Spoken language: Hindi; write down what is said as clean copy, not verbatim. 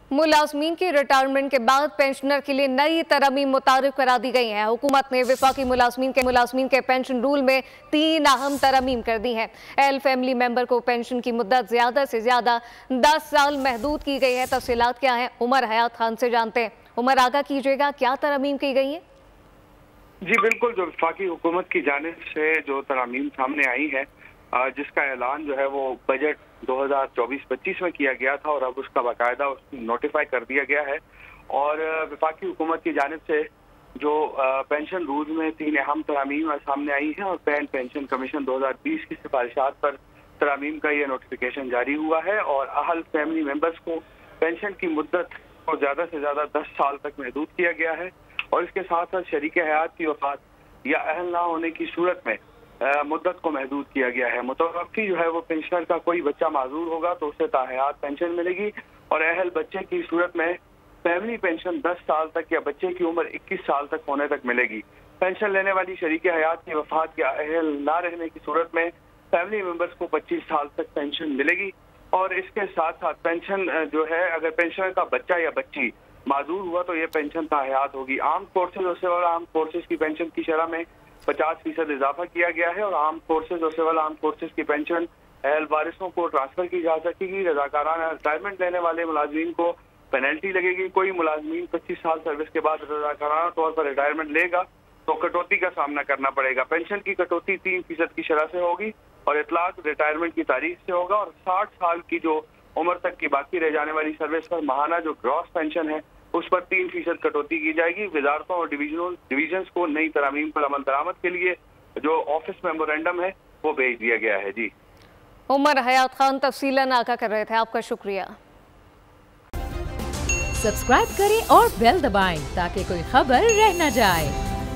मुलाजमीन की रिटायरमेंट के बाद पेंशनर के लिए नई तरमीम मुतारिफ करा दी गई है। हुकूमत ने वफाकी मुलाजमीन के पेंशन रूल में 3 अहम तरमीम कर दी हैं। एल फैमिली मेंबर को पेंशन की मुद्दत ज्यादा से ज्यादा 10 साल महदूद की गई है। तफसीलात क्या है, उमर हयात खान से जानते हैं। उमर, आगाह कीजिएगा, क्या तरमीम की गई है? जी बिल्कुल, जो वफाकी हुकूमत की जानिब से जो तरामीम सामने आई है, जिसका ऐलान जो है वो बजट 2024-25 में किया गया था और अब उसका बाकायदा नोटिफाई कर दिया गया है। और वफाकी हुकूमत की जानिब से जो पेंशन रूल में 3 अहम तरामीम सामने आई है और पेंशन कमीशन 2020 की सिफारिशात पर तरामीम का ये नोटिफिकेशन जारी हुआ है। और अहल फैमिली मेंबर्स को पेंशन की मुद्दत को ज़्यादा से ज़्यादा 10 साल तक महदूद किया गया है। और इसके साथ साथ शरीक हयात की वफात या अहल ना होने की सूरत में मुद्दत को महदूद किया गया है। मुतवक्की जो है वो पेंशनर का कोई बच्चा माजूर होगा तो उसे ताहयात पेंशन मिलेगी और अहल बच्चे की सूरत में फैमिली पेंशन 10 साल तक या बच्चे की उम्र 21 साल तक होने तक मिलेगी। पेंशन लेने वाली शरीक हयात की वफात या अहल ना रहने की सूरत में फैमिली मेंबर्स को 25 साल तक पेंशन मिलेगी। और इसके साथ साथ पेंशन जो है, अगर पेंशनर का बच्चा या बच्ची माजूर हुआ तो ये पेंशन ताहयात होगी। आर्म फोर्सेज और सिविल आर्म फोर्सेज की पेंशन की शरह में 50% इजाफा किया गया है और आर्म फोर्सेज और सिविल आर्म फोर्सेज की पेंशन अहल वारिसों को ट्रांसफर की जा सकेगी। रजाकाराना रिटायरमेंट लेने वाले मुलाजमीन को पेनल्टी लगेगी। कोई मुलाजमीन 25 साल सर्विस के बाद रजाकाराना तौर पर रिटायरमेंट लेगा तो कटौती का सामना करना पड़ेगा। पेंशन की कटौती 3% की शरह से होगी और इतलाक रिटायरमेंट की तारीख से होगा। और 60 साल की जो उम्र तक की बाकी रह जाने वाली सर्विस पर माहाना जो ग्रॉस पेंशन है उस पर 3% कटौती की जाएगी। वजारतों और डिवीजन्स को नई तरामीम पर अमल दरामद के लिए जो ऑफिस मेमोरेंडम है वो भेज दिया गया है। जी, उमर हयात खान तफसीलन आगाह कर रहे थे, आपका शुक्रिया। सब्सक्राइब करें और बेल दबाएं ताकि कोई खबर रह न जाए।